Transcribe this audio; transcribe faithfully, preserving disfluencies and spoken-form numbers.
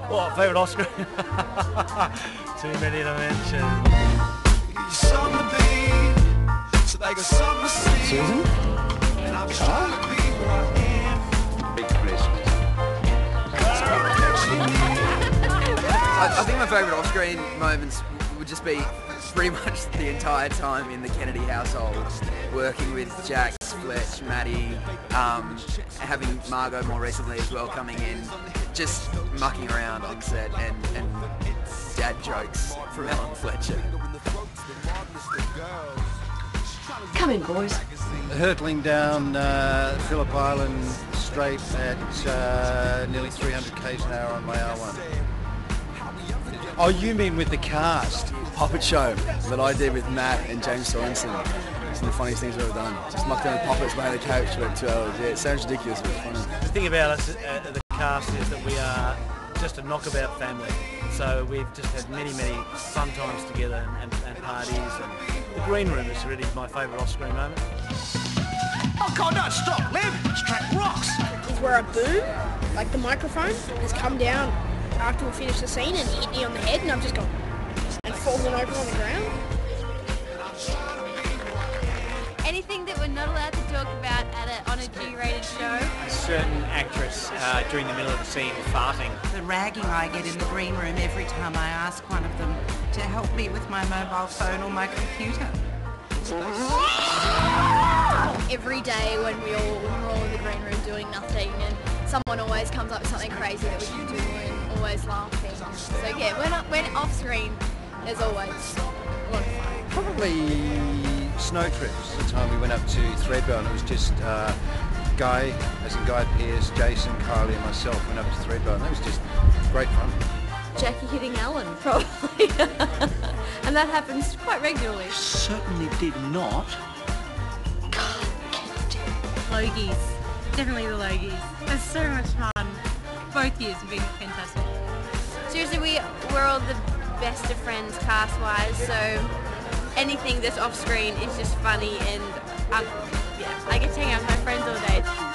What, favourite Oscar? Too many to mention. Susan? Carl? Big Christmas. I, I think my favourite off-screen moments would just be pretty much the entire time in the Kennedy household, working with Jax, Fletch, Maddie, um, having Margot more recently as well coming in, just mucking around on set and, and dad jokes from Ellen Fletcher. Come in, boys. Hurtling down uh, Phillip Island straight at uh, nearly three hundred k's an hour on my R one. Oh, you mean with the cast? Puppet show that I did with Matt and James Sorensen. It's one of the funniest things we've ever done. Just mucked down with puppets behind the couch for about two hours. Yeah, it sounds ridiculous, but it's funny. The thing about us, uh, the cast, is that we are just a knockabout family. So we've just had many, many fun times together and, and, and parties. And the green room is really my favourite off-screen moment. Oh God, no, stop, Liv! Strap rocks! Is where a boom, like the microphone, has come down after we finished the scene and hit me on the head, and I've just gone and fallen over on the ground. Anything that we're not allowed to talk about at a, on a G-rated show. A certain actress uh, during the middle of the scene farting. The ragging I get in the green room every time I ask one of them to help me with my mobile phone or my computer. Every day when we all when we're all in the green room doing nothing, and someone always comes up with something crazy that we can do, and always laughing. So yeah, when when off screen, there's always a lot of fun. Probably snow trips. The time we went up to Threadbow, and it was just uh, Guy, as in Guy Pearce, Jason, Kylie, and myself went up to Threadbow, and that was just great fun. Jackie hitting Ellen, probably, and that happens quite regularly. Certainly did not. Logies. Definitely the Logies. It's so much fun. Both years have been fantastic. Seriously, we, we're all the best of friends cast-wise, so anything that's off-screen is just funny, and um, yeah, I get to hang out with my friends all day.